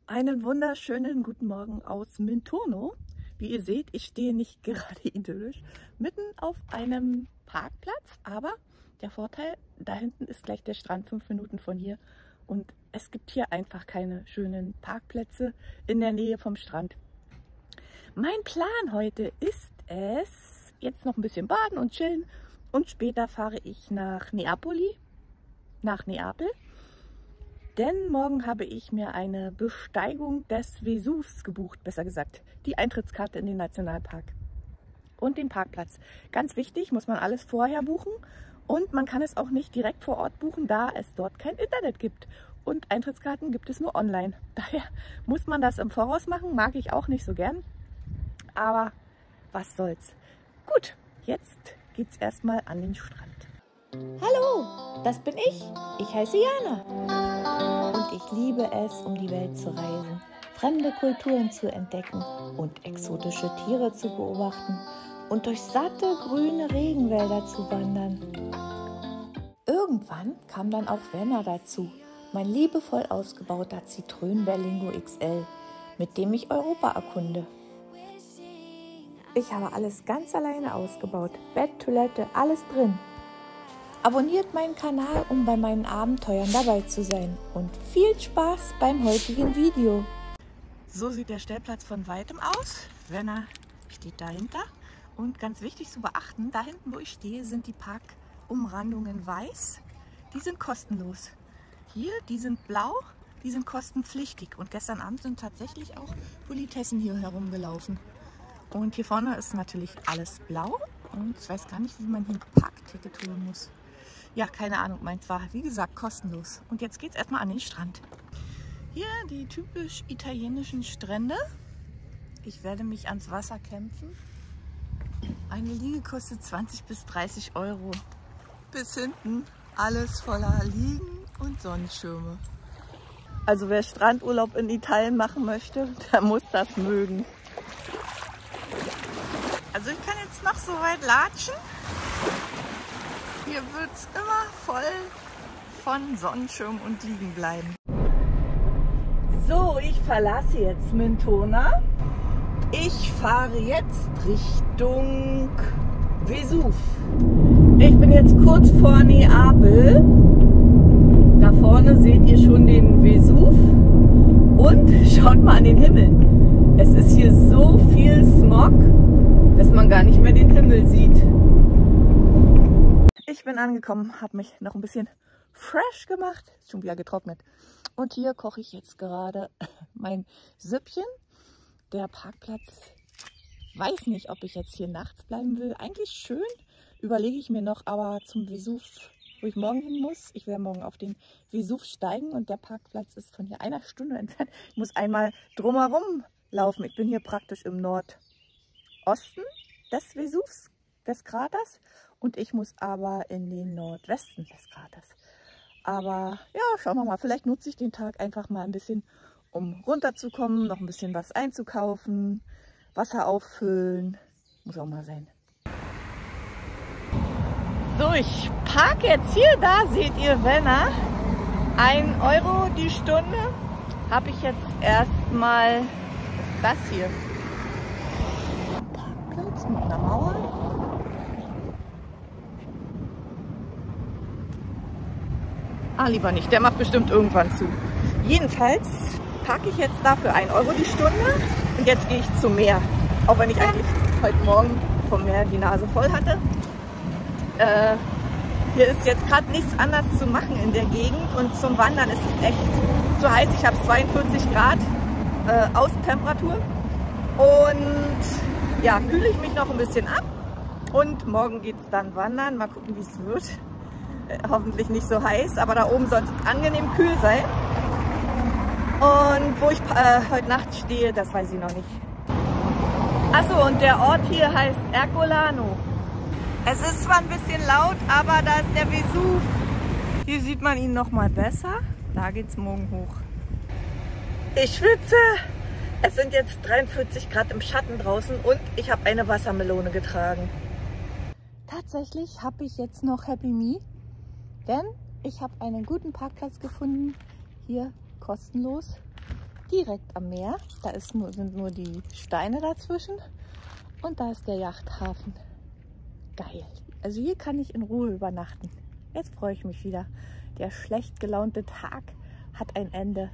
Einen wunderschönen guten Morgen aus Minturno. Wie ihr seht, ich stehe nicht gerade idyllisch mitten auf einem Parkplatz, aber der Vorteil, da hinten ist gleich der Strand, 5 Minuten von hier. Und es gibt hier einfach keine schönen Parkplätze in der Nähe vom Strand. Mein Plan heute ist es, jetzt noch ein bisschen baden und chillen und später fahre ich nach Neapel. Denn morgen habe ich mir eine Besteigung des Vesuvs gebucht, besser gesagt, die Eintrittskarte in den Nationalpark und den Parkplatz. Ganz wichtig, muss man alles vorher buchen und man kann es auch nicht direkt vor Ort buchen, da es dort kein Internet gibt. Und Eintrittskarten gibt es nur online. Daher muss man das im Voraus machen, mag ich auch nicht so gern, aber was soll's. Gut, jetzt geht's erstmal an den Strand. Hallo, das bin ich. Ich heiße Jana. Und ich liebe es, um die Welt zu reisen, fremde Kulturen zu entdecken und exotische Tiere zu beobachten und durch satte grüne Regenwälder zu wandern. Irgendwann kam dann auch Werner dazu, mein liebevoll ausgebauter Citroën Berlingo XL, mit dem ich Europa erkunde. Ich habe alles ganz alleine ausgebaut, Bett, Toilette, alles drin. Abonniert meinen Kanal, um bei meinen Abenteuern dabei zu sein. Und viel Spaß beim heutigen Video. So sieht der Stellplatz von weitem aus. Werner steht dahinter. Und ganz wichtig zu beachten, da hinten, wo ich stehe, sind die Parkumrandungen weiß. Die sind kostenlos. Hier, die sind blau, die sind kostenpflichtig. Und gestern Abend sind tatsächlich auch Politessen hier herumgelaufen. Und hier vorne ist natürlich alles blau. Und ich weiß gar nicht, wie man hier ein Parkticket holen muss. Ja, keine Ahnung, meins war, wie gesagt, kostenlos. Und jetzt geht es erstmal an den Strand. Hier die typisch italienischen Strände. Ich werde mich ans Wasser kämpfen. Eine Liege kostet 20 bis 30 Euro. Bis hinten alles voller Liegen und Sonnenschirme. Also wer Strandurlaub in Italien machen möchte, der muss das mögen. Also ich kann jetzt noch so weit latschen. Hier wird es immer voll von Sonnenschirm und Liegen bleiben. So, ich verlasse jetzt Minturno. Ich fahre jetzt Richtung Vesuv. Ich bin jetzt kurz vor Neapel. Da vorne seht ihr schon den Vesuv. Und schaut mal an den Himmel. Es ist hier so viel Smog, dass man gar nicht mehr den Himmel sieht. Ich bin angekommen, habe mich noch ein bisschen fresh gemacht, ist schon wieder getrocknet. Und hier koche ich jetzt gerade mein Süppchen. Der Parkplatz, weiß nicht, ob ich jetzt hier nachts bleiben will. Eigentlich schön, überlege ich mir noch, aber zum Vesuv, wo ich morgen hin muss. Ich werde morgen auf den Vesuv steigen und der Parkplatz ist von hier 1 Stunde entfernt. Ich muss einmal drumherum laufen. Ich bin hier praktisch im Nordosten des Vesuvs, des Kraters. Und ich muss aber in den Nordwesten des Kraters. Aber ja, schauen wir mal. Vielleicht nutze ich den Tag einfach mal ein bisschen, um runterzukommen, noch ein bisschen was einzukaufen, Wasser auffüllen. Muss auch mal sein. So, ich parke jetzt hier. Da seht ihr Werner. 1 Euro die Stunde. Habe ich jetzt erstmal das hier. Parkplatz mit einer Mauer. Ah, lieber nicht, der macht bestimmt irgendwann zu. Jedenfalls parke ich jetzt dafür 1 Euro die Stunde und jetzt gehe ich zum Meer. Auch wenn ich eigentlich heute Morgen vom Meer die Nase voll hatte. Hier ist jetzt gerade nichts anderes zu machen in der Gegend und zum Wandern ist es echt zu heiß. Ich habe 42 Grad Außentemperatur und ja, kühle ich mich noch ein bisschen ab und morgen geht es dann wandern. Mal gucken, wie es wird. Hoffentlich nicht so heiß, aber da oben soll es angenehm kühl sein. Und wo ich heute Nacht stehe, das weiß ich noch nicht. Achso, und der Ort hier heißt Ercolano. Es ist zwar ein bisschen laut, aber da ist der Vesuv. Hier sieht man ihn noch mal besser. Da geht es morgen hoch. Ich schwitze. Es sind jetzt 43 Grad im Schatten draußen und ich habe eine Wassermelone getragen. Tatsächlich habe ich jetzt noch Happy Me. Denn ich habe einen guten Parkplatz gefunden, hier kostenlos. direkt am Meer. Da sind nur die Steine dazwischen und da ist der Yachthafen. Geil. Also hier kann ich in Ruhe übernachten. Jetzt freue ich mich wieder. Der schlecht gelaunte Tag hat ein Ende.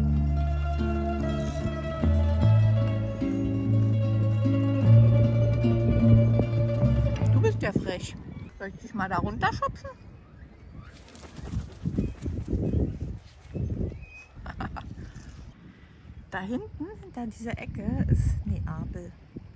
Du bist ja frech. Soll ich dich mal da runterschubsen? Da hinten, hinter dieser Ecke, ist Neapel.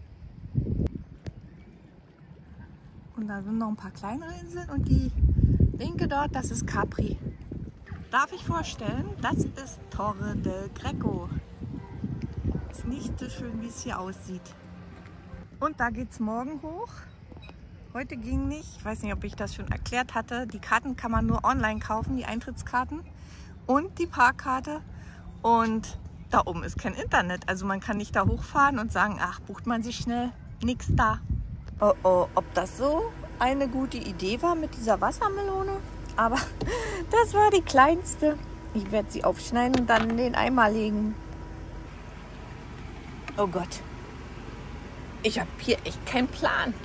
Und da sind noch ein paar kleinere Inseln und die linke dort, das ist Capri. Darf ich vorstellen, das ist Torre del Greco. Ist nicht so schön, wie es hier aussieht. Und da geht es morgen hoch. Heute ging nicht, ich weiß nicht, ob ich das schon erklärt hatte, die Karten kann man nur online kaufen, die Eintrittskarten und die Parkkarte. Und da oben ist kein Internet, also man kann nicht da hochfahren und sagen, ach, bucht man sich schnell, nix da. Oh oh, ob das so eine gute Idee war mit dieser Wassermelone? Aber das war die kleinste. Ich werde sie aufschneiden und dann in den Eimer legen. Oh Gott, ich habe hier echt keinen Plan.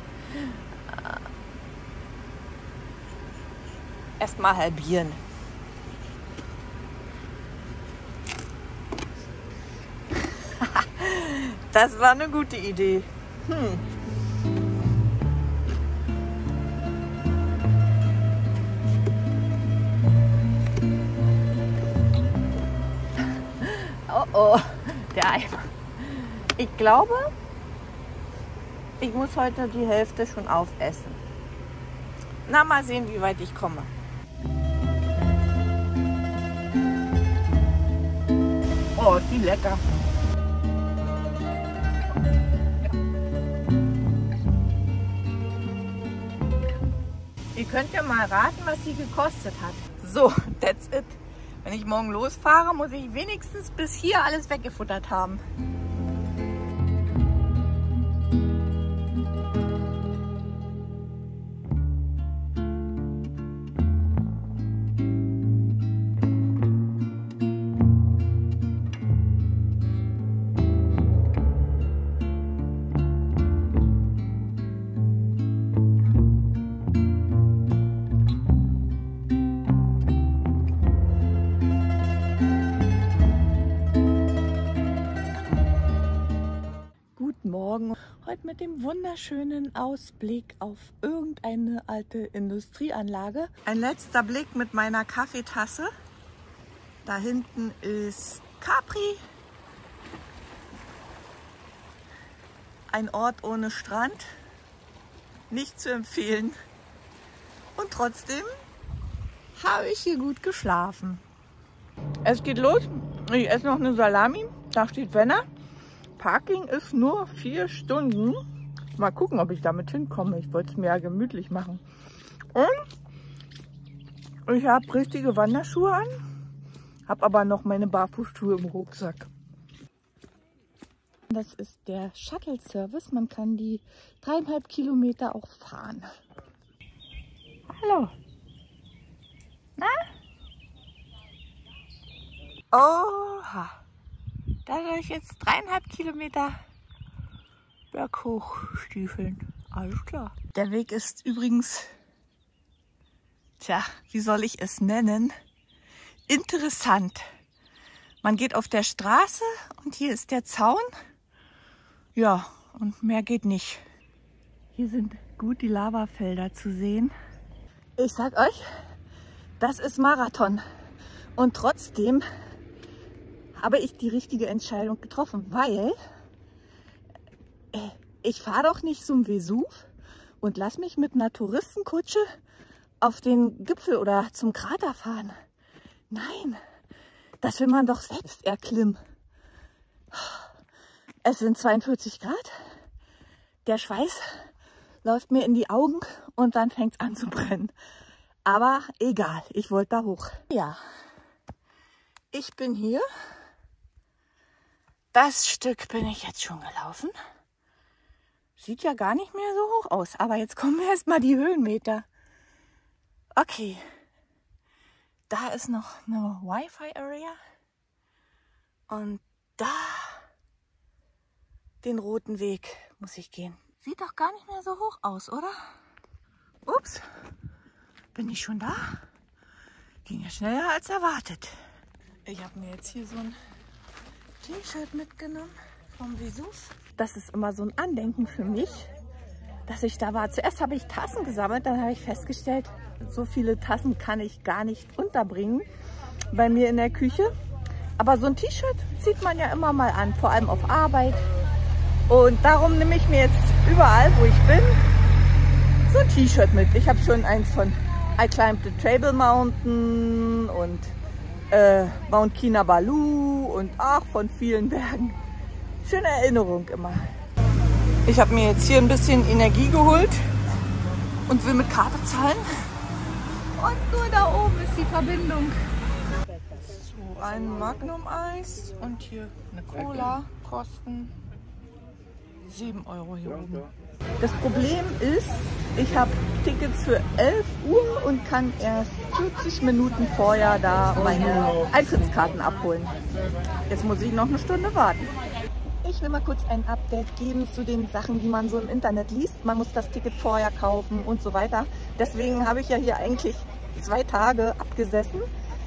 Erstmal halbieren. Das war eine gute Idee. Oh oh, der Eimer. Ich glaube, ich muss heute die Hälfte schon aufessen. Na, mal sehen, wie weit ich komme. Oh, ist die lecker. Ihr könnt ja mal raten, was sie gekostet hat. So, that's it. Wenn ich morgen losfahre, muss ich wenigstens bis hier alles weggefuttert haben. Morgen. Heute mit dem wunderschönen Ausblick auf irgendeine alte Industrieanlage. Ein letzter Blick mit meiner Kaffeetasse. Da hinten ist Capri. Ein Ort ohne Strand. Nicht zu empfehlen. Und trotzdem habe ich hier gut geschlafen. Es geht los. Ich esse noch eine Salami. Da steht Wenner. Parking ist nur 4 Stunden. Mal gucken, ob ich damit hinkomme. Ich wollte es mir ja gemütlich machen. Und ich habe richtige Wanderschuhe an, habe aber noch meine Barfußschuhe im Rucksack. Das ist der Shuttle-Service. Man kann die 3,5 Kilometer auch fahren. Hallo. Na? Oha. Da soll ich jetzt 3,5 Kilometer berghoch stiefeln. Alles klar. Der Weg ist übrigens, tja, wie soll ich es nennen? Interessant. Man geht auf der Straße und hier ist der Zaun. Ja, und mehr geht nicht. Hier sind gut die Lavafelder zu sehen. Ich sag euch, das ist Marathon. Und trotzdem habe ich die richtige Entscheidung getroffen, weil ich fahre doch nicht zum Vesuv und lass mich mit einer Touristenkutsche auf den Gipfel oder zum Krater fahren. Nein, das will man doch selbst erklimmen. Es sind 42 Grad, der Schweiß läuft mir in die Augen und dann fängt es an zu brennen. Aber egal, ich wollte da hoch. Ja, ich bin hier. Das Stück bin ich jetzt schon gelaufen. Sieht ja gar nicht mehr so hoch aus. Aber jetzt kommen erstmal die Höhenmeter. Okay. Da ist noch eine Wi-Fi-Area. Und da den roten Weg muss ich gehen. Sieht doch gar nicht mehr so hoch aus, oder? Ups, bin ich schon da? Ging ja schneller als erwartet. Ich habe mir jetzt hier so ein T-Shirt mitgenommen vom Vesuv. Das ist immer so ein Andenken für mich, dass ich da war. Zuerst habe ich Tassen gesammelt, dann habe ich festgestellt, so viele Tassen kann ich gar nicht unterbringen bei mir in der Küche. Aber so ein T-Shirt zieht man ja immer mal an, vor allem auf Arbeit. Und darum nehme ich mir jetzt überall, wo ich bin, so ein T-Shirt mit. Ich habe schon eins von I Climbed the Table Mountain und Mount Kinabalu und auch von vielen Bergen. Schöne Erinnerung immer. Ich habe mir jetzt hier ein bisschen Energie geholt und will mit Karte zahlen. Und nur da oben ist die Verbindung. So, ein Magnum-Eis und hier eine Cola, kosten 7 € hier oben. Das Problem ist, ich habe Tickets für 11 Uhr und kann erst 40 Minuten vorher da meine Eintrittskarten abholen. Jetzt muss ich noch eine Stunde warten. Ich will mal kurz ein Update geben zu den Sachen, die man so im Internet liest. Man muss das Ticket vorher kaufen und so weiter. Deswegen habe ich ja hier eigentlich 2 Tage abgesessen.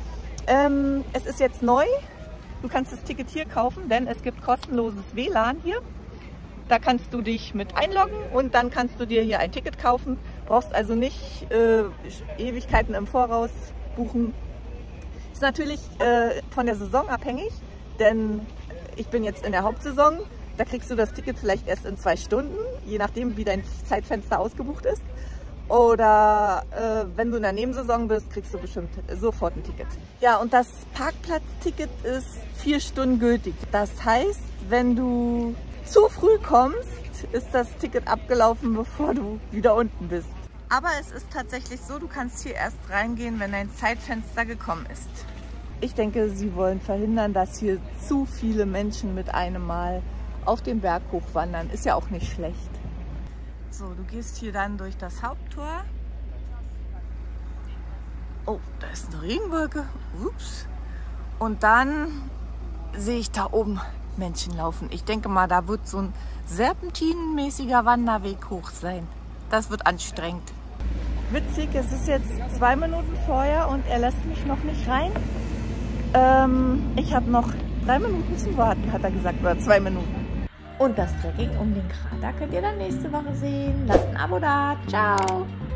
Es ist jetzt neu. Du kannst das Ticket hier kaufen, denn es gibt kostenloses WLAN hier. Da kannst du dich mit einloggen und dann kannst du dir hier ein Ticket kaufen. Brauchst also nicht Ewigkeiten im Voraus buchen. Ist natürlich von der Saison abhängig, denn ich bin jetzt in der Hauptsaison. Da kriegst du das Ticket vielleicht erst in 2 Stunden, je nachdem wie dein Zeitfenster ausgebucht ist. Oder wenn du in der Nebensaison bist, kriegst du bestimmt sofort ein Ticket. Ja, und das Parkplatzticket ist 4 Stunden gültig. Das heißt, wenn du zu früh kommst, ist das Ticket abgelaufen, bevor du wieder unten bist. Aber es ist tatsächlich so, du kannst hier erst reingehen, wenn dein Zeitfenster gekommen ist. Ich denke, sie wollen verhindern, dass hier zu viele Menschen mit einem Mal auf den Berg hochwandern. Ist ja auch nicht schlecht. So, du gehst hier dann durch das Haupttor. Oh, da ist eine Regenwolke. Ups. Und dann sehe ich da oben Menschen laufen. Ich denke mal, da wird so ein serpentinenmäßiger Wanderweg hoch sein. Das wird anstrengend. Witzig, es ist jetzt 2 Minuten vorher und er lässt mich noch nicht rein. Ich habe noch 3 Minuten zu warten, hat er gesagt, oder 2 Minuten. Und das Trekking um den Krater könnt ihr dann nächste Woche sehen. Lasst ein Abo da. Ciao!